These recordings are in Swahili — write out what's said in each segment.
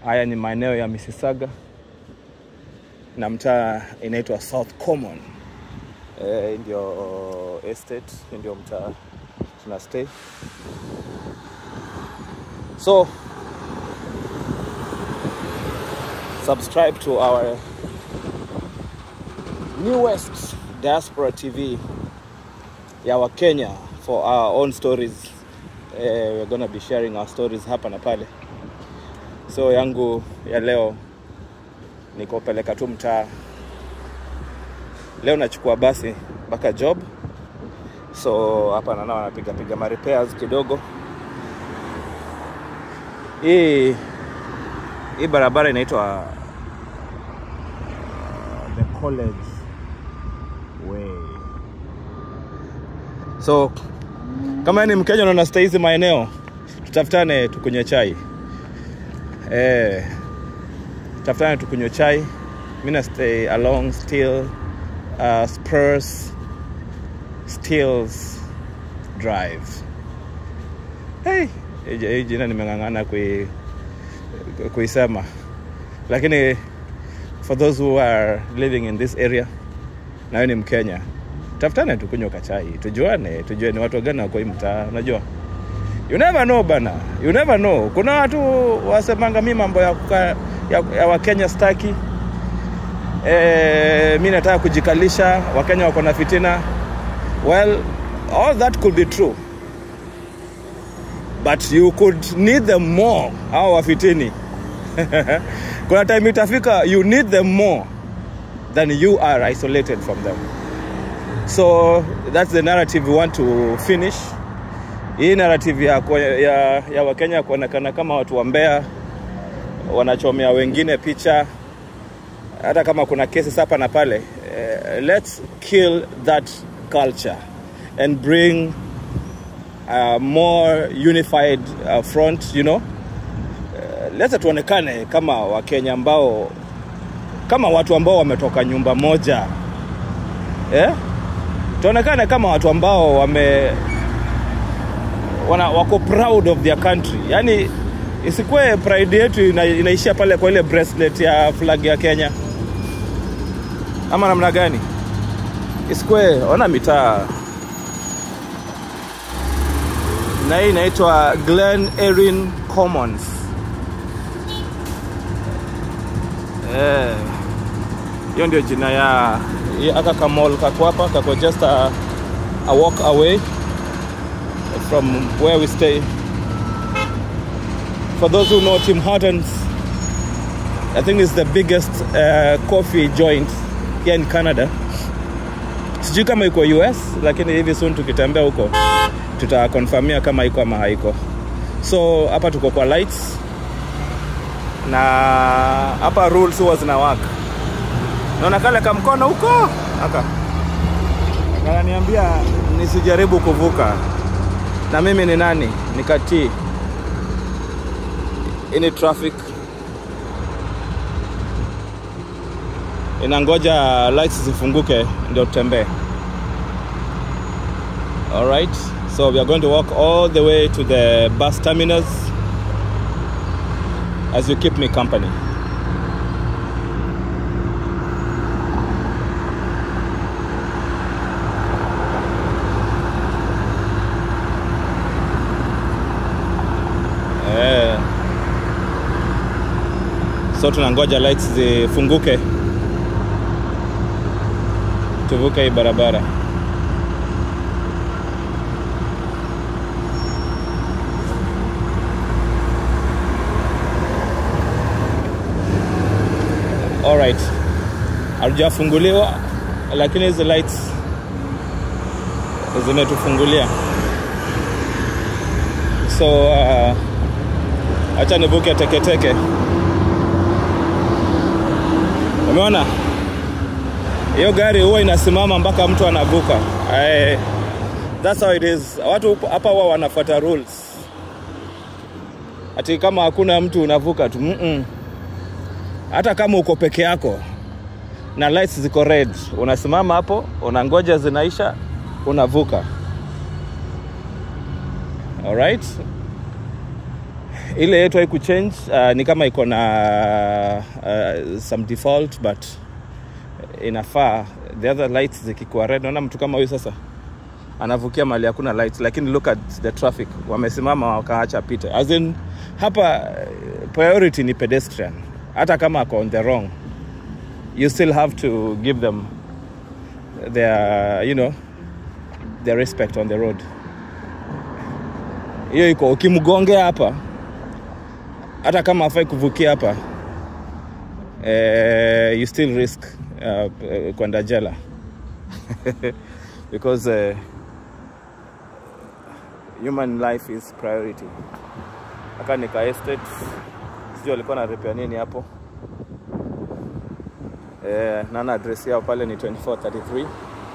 Haya ni maeneo ya Mississauga na mtaa inaitwa South Common. Ndio estate, ndio mtaa tuna stay. So subscribe to our newest Diaspora TV ya Kenya for our own stories. We're gonna be sharing our stories hapa na pale. So yangu ya leo niko peleka tu mtaa. Leo nachukua basi mpaka job. So hapa na nao napiga ma repairs kidogo. Hii barabara inaitwa the College Way. So kama ni Mkenya na unastay hizi maeneo, tutafutane tukunywe chai. Tutafutane tukunywe chai. Mimi na stay along Spurs Stills Drive. Hii jina nimengangana kuisema. Lakini for those who are living in this area na wewe ni Mkenya, tafutane tukunywe kachai, tujue ni watu gani wako hii mtaa, unajua. You never know bana. You never know. Kuna watu wasemanga mimi mambo ya Wakenya staki. Mimi nataka kujikalisha, Wakenya wako na fitina. Well, all that could be true. But you could need them more. Hao wafitini. Kuna time itafika you need them more than you are isolated from them. So that's the narrative we want to finish. Hii narrative ya Wakenya kuonekana kama watu wambea, wanachomea wengine picha, hata kama kuna cases hapa na pale. Let's kill that culture and bring a more unified front, you know. Let's tuonekane kama Wakenya ambao, kama watu ambao wametoka nyumba moja. Tuonekane kama watu ambao wako proud of their country. Yani isikue pride yetu inaishia pale kwa ile bracelet ya flag ya Kenya. Ama namna gani? Isikue ona mitaa. Na hii inaitwa Glen Erin Commons. Hiyo ndio jina ya aka mall kako hapa, kako just a walk away from where we stay. For those who know Tim Hortons, I think it's the biggest coffee joint here in Canada. Sijui kama iko US, lakini hivi soon tukitembea huko tutakonfirmia kama iko ama haiko. So hapa tuko kwa lights na hapa rules huwa zinawaka. Naona kale kama mkono huko akaniambia nisijaribu kuvuka. Na mimi ni nani? Nikatii. Ini traffic. Inangoja lights zifunguke ndio tutembee. All right. So we are going to walk all the way to the bus terminus as you keep me company. So tunangoja lights zifunguke tuvuke hii barabara. All right. Hatujafunguliwa lakini hizo lights zimetufungulia. So acha nivuke teke. Umeona? Hiyo gari huwa inasimama mpaka mtu anavuka. That's how it is. Watu hapa wao wanafuata rules. Ati kama hakuna mtu unavuka tu. Hata kama uko peke yako na lights ziko red, unasimama hapo, unangoja zinaisha, unavuka. All right? ile yetu haiku change, ni kama iko na some default, but inafaa the other lights zikikuwa red. Naona mtu kama huyu sasa anavukia mali hakuna lights, lakini look at the traffic, wamesimama wakaacha pite. As in hapa priority ni pedestrian. Hata kama ako on the wrong, you still have to give them their, you know, their respect on the road. Hiyo iko, ukimgongea hapa hata kama hafai kuvukia hapa, you still risk kwenda jela. Because human life is priority. Haka nika estate, sio alikuwa na repair nini hapo. Nana address yao pale ni 2433.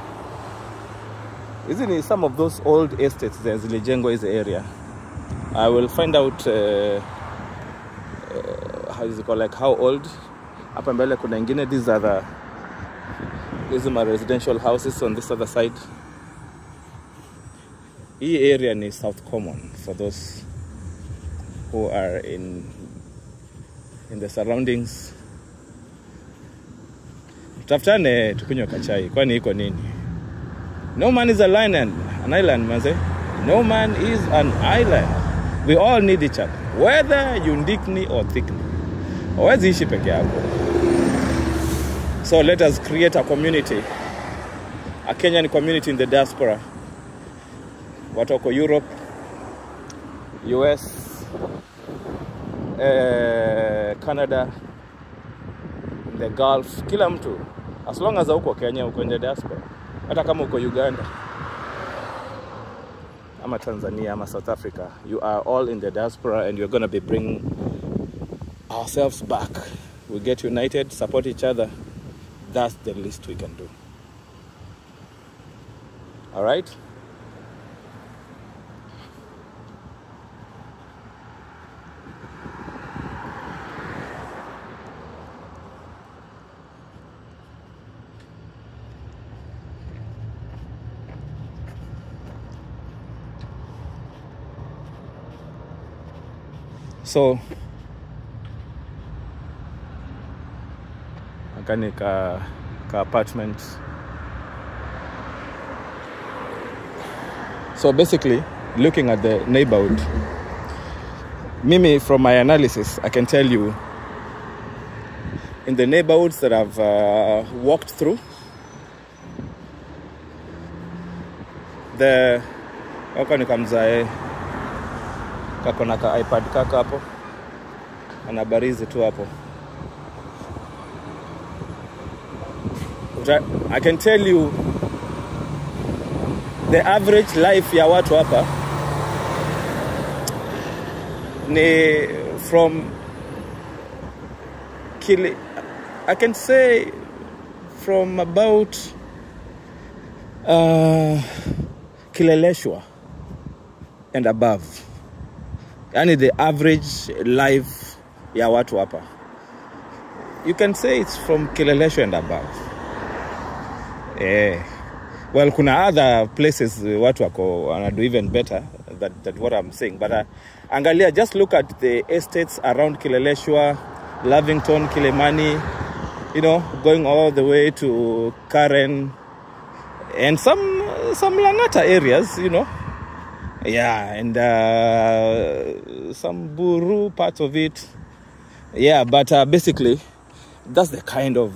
Hizi ni some of those old estates that zilijengwa hizi area. I will find out how is it called, like how old. Hapa mbele kuna ingine, these are my residential houses on this other side. Hii area ni South Common for those who are in the surroundings. Tafutane tukunywe kachai, kwani iko nini? No man is an island, manze. No man is an island. We all need each other, whether you thickly or thickly. Hawezi ishi peke yako. So let us create a community, a Kenyan community in the diaspora. Watu wako Europe, US, Canada, the Gulf, kila mtu. As long as uko Kenya, uko in the diaspora. Hata kama uko Uganda, ama Tanzania, ama South Africa, you are all in the diaspora, and you're going to be bringing ourselves back. We get united, support each other. That's the least we can do. All right? So akani ka apartment. So basically, looking at the neighborhood, Mimi, from my analysis, I can tell you, in the neighborhoods that I've walked through, the wakani kamzae kakona ka iPad kaka hapo, anabarizi tu hapo. I can tell you the average life ya watu hapa ni from I can say from about Kileleshwa and above. Yani the average life ya watu hapa, you can say it's from Kileleshwa and above. Well, kuna other places watu wako wanado even better than what I'm saying, but angalia, just look at the estates around Kileleshwa, Lavington, Kilimani, you know, going all the way to Karen and some Langata areas, you know. Yeah, and some Buru part of it. Yeah, but basically that's the kind of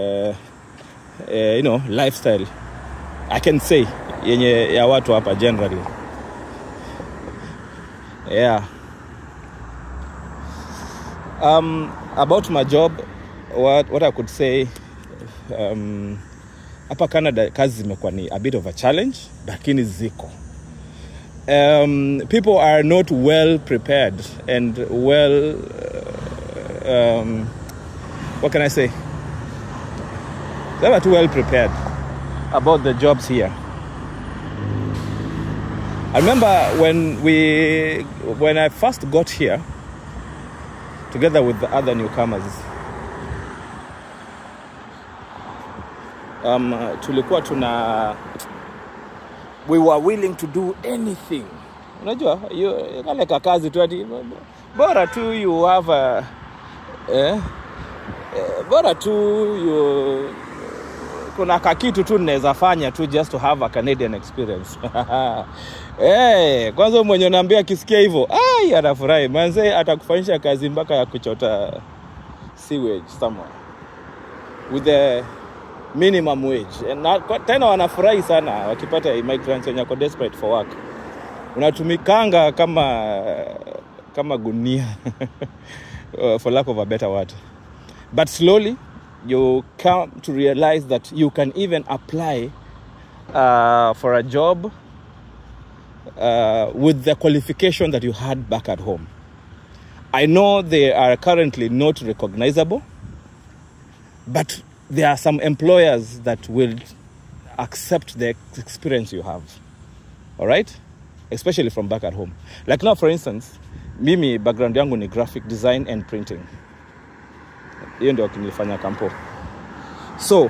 you know, lifestyle I can say yenye ya watu hapa generally. Yeah. About my job, what I could say, hapa Canada kazi zimekuwa ni a bit of a challenge, lakini ziko. People are not well prepared and well what can I say? They were too well prepared about the jobs here. I remember when I first got here, together with the other newcomers, tulikuwa we were willing to do anything. Unajua, kale kakazi tu ati bora tu you have a bora tu you kuna kakitu tu naweza fanya tu just to have a Canadian experience. Kwanza mwenye naambia akisikia hivyo, anafurahi. Manze atakufanyisha kazi mpaka ya kuchota sewage somewhere with the minimum wage. Na tena wanafurahi sana wakipata immigrants wenye wako desperate for work. Unatumikanga kama gunia for lack of a better word. But slowly you come to realize that you can even apply for a job with the qualification that you had back at home. I know they are currently not recognizable, but there are some employers that will accept the experience you have. All right? Especially from back at home. Like now, for instance, mimi background yangu ni graphic design and printing. Hiyo ndio kinifanya kampo. So,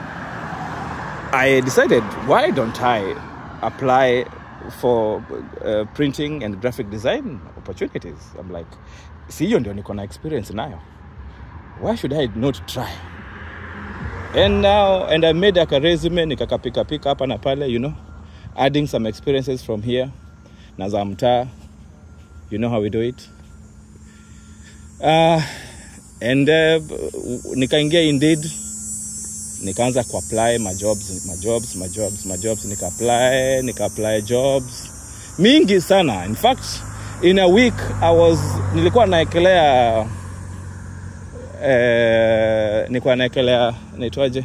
I decided, why don't I apply for printing and graphic design opportunities? I'm like, see, hiyo ndio niko na experience nayo. Why should I not try? And I made a resume, nikakapika hapa na pale, you know, adding some experiences from here. Na za mtaa, you know how we do it. And nikaingia Indeed, nikaanza kuapply my jobs, nika-apply jobs mingi sana. In fact, in a week nilikuwa naekelea naitwaje,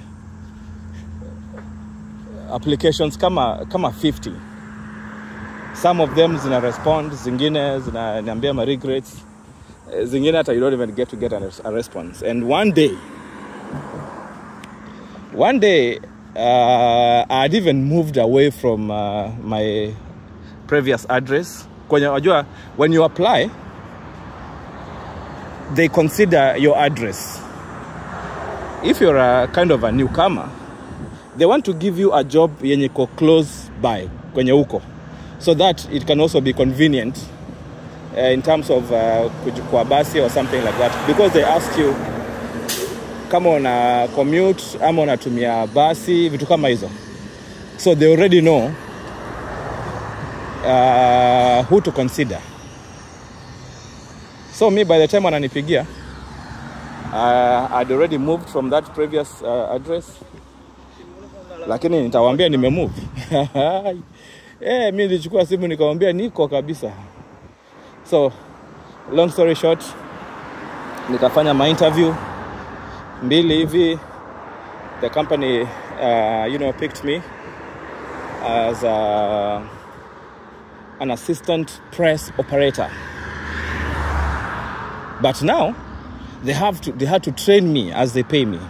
applications kama 50. Some of them zina respond, zingine zinaniambia my regrets, zingine hata you don't even get a response. And one day I had even moved away from my previous address. Kwenye wajua, when you apply, they consider your address. If you're a kind of a newcomer, they want to give you a job yenye ko close by kwenye uko, so that it can also be convenient in terms of kujukua basi or something like that, because they ask you kama una commute ama unatumia basi, vitu kama hizo. So they already know who to consider. So me, by the time wananipigia, I'd already moved from that previous address. Lakini nitawaambia nimemove. Mimi nilichukua simu nikamwambia niko kabisa. So, long story short, nikafanya my interview mbili hivi. The company picked me as an assistant press operator. But now they had to train me as they pay me.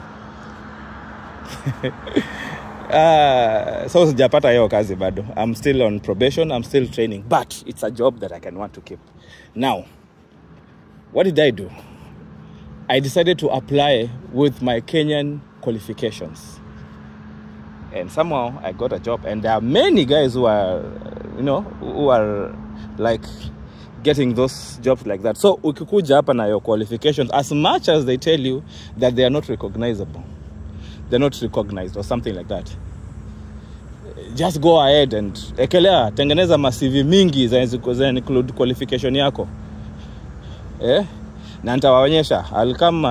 So sijapata hiyo kazi bado. I'm still on probation, I'm still training, but it's a job that I can want to keep. Now, what did I do? I decided to apply with my Kenyan qualifications. And somehow I got a job. And there are many guys who are like getting those jobs like that. So ukikuja hapa na your qualifications, as much as they tell you that they are not recognizable, they're not recognized or something like that, just go ahead and ekelea, tengeneza masivi mingi za include qualification yako. Na nitawaonyesha. I'll come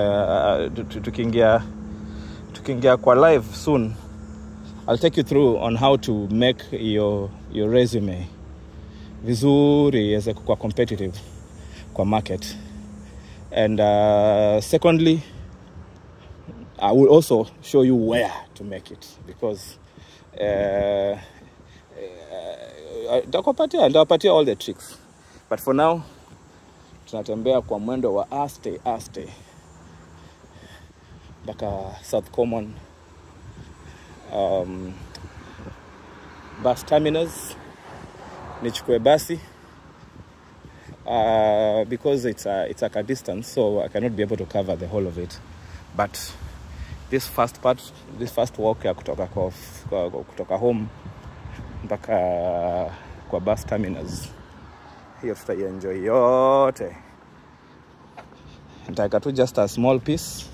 tukiingia kwa live soon. I'll take you through on how to make your resume vizuri iweze kuwa competitive kwa market. And secondly, I will also show you where to make it, because nitakupatia all the tricks. But for now, tunatembea kwa mwendo wa aste mpaka South Common bus terminus. Nichukue basi because it's a distance, so I cannot be able to cover the whole of it. But this first walk ya kutoka home mpaka kwa bus terminus hiyo tutaienjoy yote. Nitaweka tu just a small piece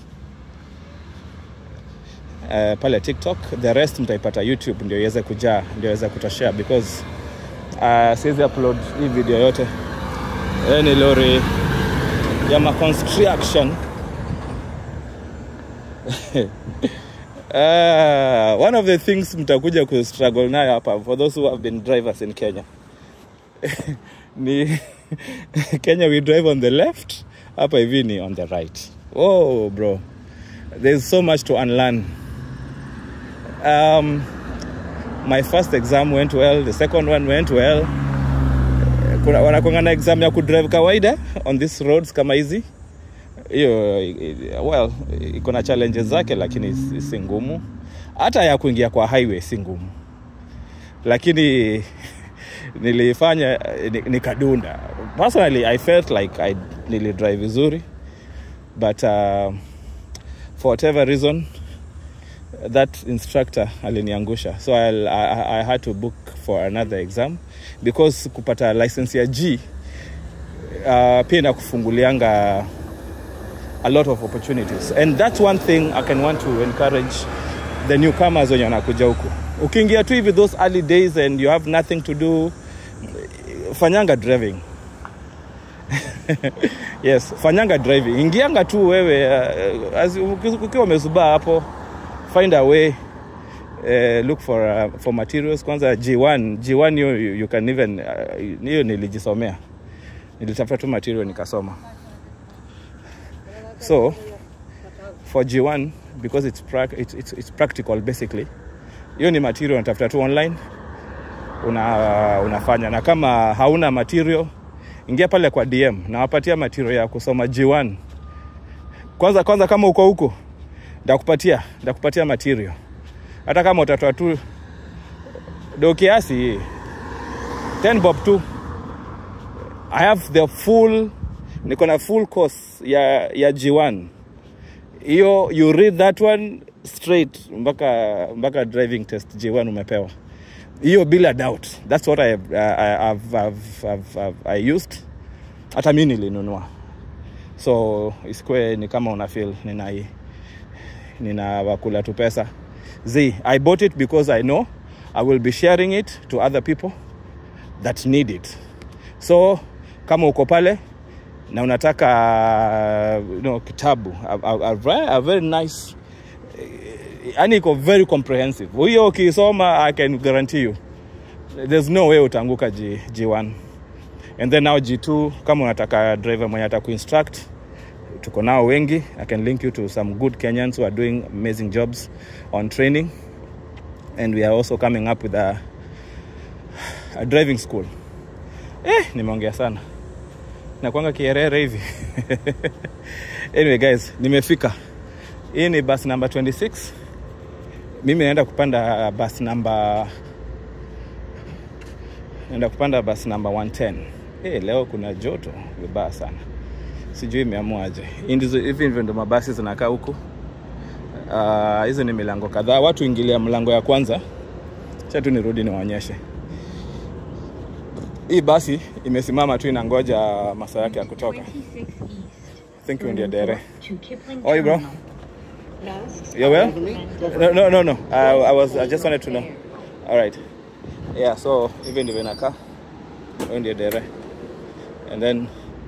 pale TikTok, the rest mtaipata YouTube ndio iweze kujaa, ndio iweze kutoshare, because siwezi upload hii video yote. Ni lori ya construction. One of the things mtakuja ku struggle nayo hapa, for those who have been drivers in Kenya, ni Kenya we drive on the left, hapa hivi ni on the right. Oh bro, there's so much to unlearn. My first exam went well, the second one went well. Wanakuanga na exam ya kudrive kawaida on these roads kama hizi. Hiyo well, iko na challenges zake, lakini si ngumu. Hata ya kuingia kwa highway si ngumu. Lakini nilifanya nikadunda. Personally, I felt like I nearly drive vizuri, but for whatever reason that instructor aliniangusha, so I had to book for another exam, because kupata license ya G pia na kufungulianga a lot of opportunities, and that's one thing I can want to encourage the newcomers when wanakuja huku. Ukiingia tu hivi those early days and you have nothing to do, fanyanga driving. Yes, fanyanga driving. Ingianga tu wewe ukiwa umezubaa hapo, find a way, look for materials. Kwanza G1 you can even hiyo nilijisomea, nilitafuta tu material nikasoma. So for G1, because it's practical basically, hiyo ni material unatafuta tu online, unafanya. Na kama hauna material, ingia pale kwa DM na wapatia material ya kusoma G1. Kwanza kama uko huko, ndakupatia material. Hata kama utatoa tu do kiasi 10 bob tu. I have the niko na full course ya G1. Hiyo you read that one straight mpaka driving test G1 umepewa. Hiyo bila doubt. That's what I used. Hata mimi nilinunua. So isikwe ni kama una feel nina wakula tu pesa. I bought it because I know I will be sharing it to other people that need it. So kama uko pale na unataka kitabu, a very nice, yani iko very comprehensive. Hiyo ukisoma, I can guarantee you there's no way utanguka G1. And then now G2, kama unataka driver mwenye atakuinstruct, tuko nao wengi. I can link you to some good Kenyans who are doing amazing jobs on training. And we are also coming up with a driving school. Nimeongea sana. Nakuanga kierere hivi. Anyway guys, nimefika. Hii ni bus number 26. Mimi naenda kupanda bus number 110. Leo kuna joto vibaya sana. Sijui imeamuaje. Hivi ndo mabasi zinakaa huko. Hizo ni milango kadhaa. Watu ingilia mlango ya kwanza. Acha tu nirudi niwaonyeshe. Hii basi imesimama tu inangoja masaa yake ya kutoka. Thank you, dear Dere. Oh, you bro? You well? No. I just wanted to know. All right. Yeah, so even the venaka, ndio Dere. And then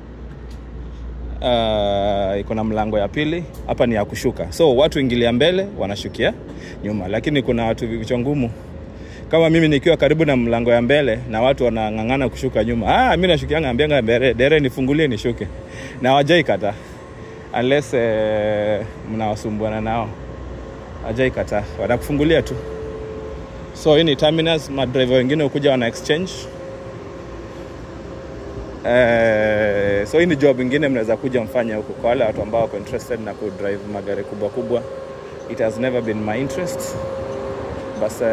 iko na mlango ya pili, hapa ni ya kushuka. So watu ingilia mbele wanashukia nyuma, lakini kuna watu vichwa ngumu. Kama mimi nikiwa karibu na mlango ya mbele na watu wanangangana kushuka nyuma. Mimi nashukianga ambianga Dere nifungulie nishuke. Na hawajai kata. Unless mnawasumbuana nao. Hawajai kata. Wanakufungulia tu. So hii ni terminus, madriver wengine ukuja wana exchange. So hii ni job ingine mnaweza kuja mfanya huko kwa wale watu ambao wako interested na kudrive magari kubwa. It has never been my interest. Bas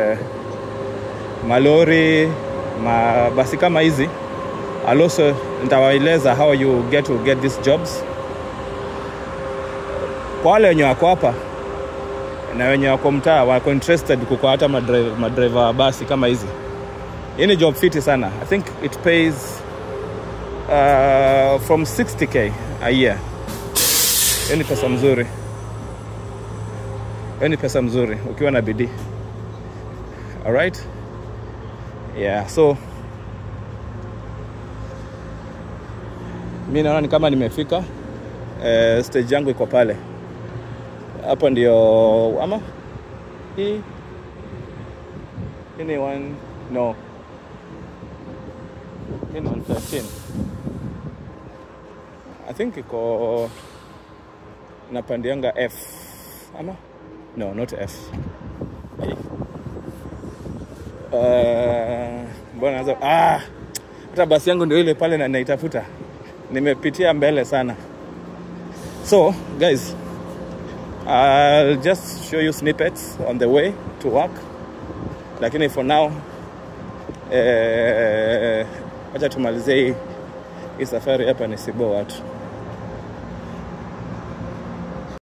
malori, basi kama hizi. Also nitawaeleza how you get these jobs. Kwa wale wenye wako hapa na wenye wako mtaa wako interested kuko hata madriver basi kama hizi. Hii ni job fiti sana. I think it pays from 60k a year. Any pesa mzuri. Any pesa mzuri ukiwa na bidii. All right? Yeah, so mimi naona ni kama nimefika stage yangu iko pale. Hapo ndio ama hii ni one no. Hii ni 113. I think iko napandianga F ama no, not F. Mbona nazo hata basi yangu ndio ile pale na naitafuta. Nimepitia mbele sana. So, guys, I'll just show you snippets on the way to work. Lakini for now acha tumalize hii safari hapa nisibo watu.